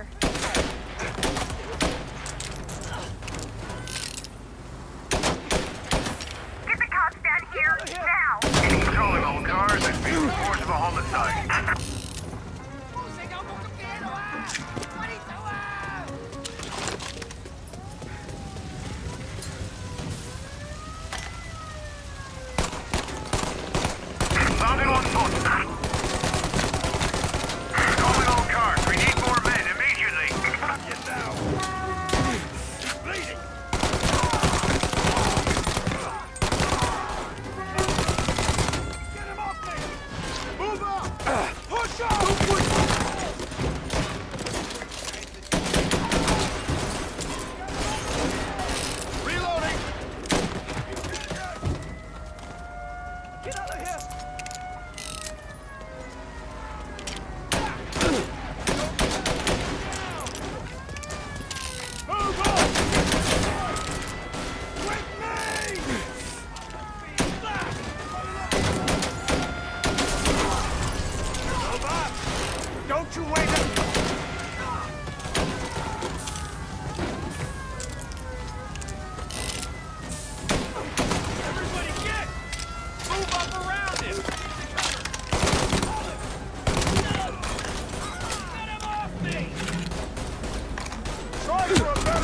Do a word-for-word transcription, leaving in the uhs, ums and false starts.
here. Get the cops down here, now! Controlling all cars and being reports of a homicide. Found it on foot. Controlling all cars. We need more men immediately. Get down. Bleeding. Get him off me. Move up. Push up. Reloading. Get out of here. Move up! With me! Move up! Don't you wait up! Everybody get! Move up around him! Get him off me! Try for a better